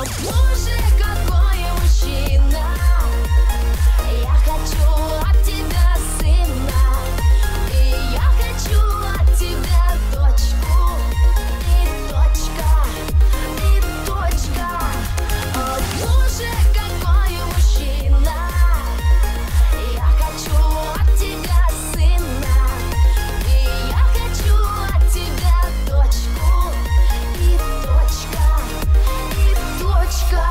боже, какой мужчина. Я хочу от тебя сына, и я хочу от тебя дочку. И точка, и точка. О, боже, какой мужчина. Я хочу от тебя сына, и я хочу от тебя дочку. И точка, и точка.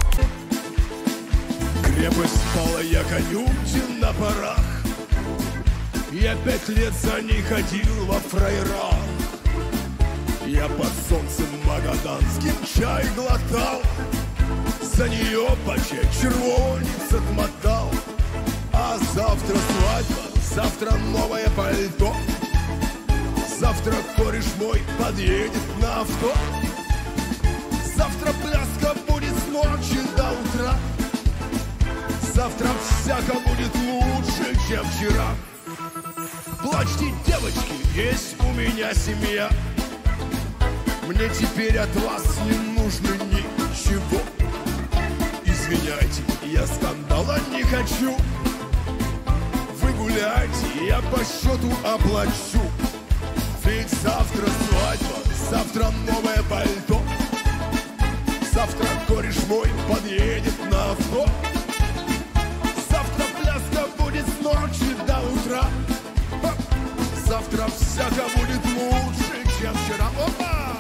Крепость пала, я конюхтин на парах. Я 5 лет за ней ходил во фраерах. Я под солнцем магаданским чай глотал, за нее по червонец отмотал. А завтра свадьба, завтра новое пальто, завтра кореш мой подъедет на авто. Завтра пляска будет с ночи до утра. Завтра всяко будет лучше, чем вчера. Плачьте, девочки, есть у меня семья. Мне теперь от вас не нужно ничего. Извиняйте, я скандала не хочу. Вы гуляйте, я по счету оплачу. Ведь завтра свадьба, завтра новое пальто. Завтра кореш мой подъедет на авто. Завтра пляска будет с ночи до утра. Завтра всяко будет лучше, чем вчера. Опа!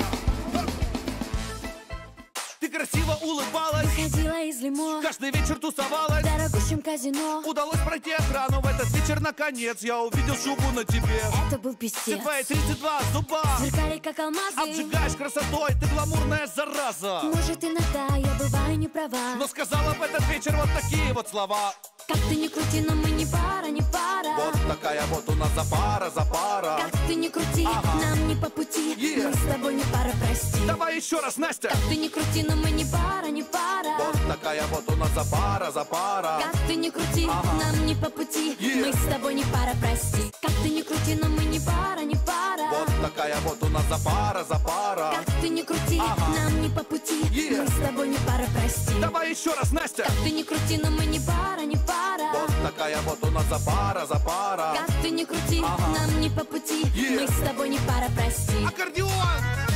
Ты красиво улыбалась, Ходила из лимо каждый вечер тусовалась. в дорогущем казино. Удалось пройти охрану в этот вечер. Наконец я увидел шубу на тебе. Это был Все писец. твои 32 зуба Сверкали как алмазы. обжигаешь красотой, ты гламурная зараза. Может, иногда я бываю не права. Но сказала в этот вечер вот такие вот слова. Как ты ни крути, но мы не пара, не пара. Вот такая вот у нас запара, запара. Как ты ни крути, нам не по пути. Yeah. Мы с тобой не пара, прости. Давай еще раз, Настя. Как ты ни крути, но мы не пара, не пара. Вот такая вот у нас запара, запара. Как ты ни крути, нам не по пути. Yeah. Мы с тобой не пара, прости. Как ты ни крути, но мы не пара, не пара. Вот такая вот у нас запара, запара. Как ты ни крути, нам не по пути. Yeah. Мы с тобой не пара, прости. Давай еще раз, Настя. Как ты ни крути, но мы не пара, не пара. Вот такая вот у нас запара, запара. Как ты ни крути, нам не по пути. Yeah. Мы с тобой не пара, прости. Аккордеон!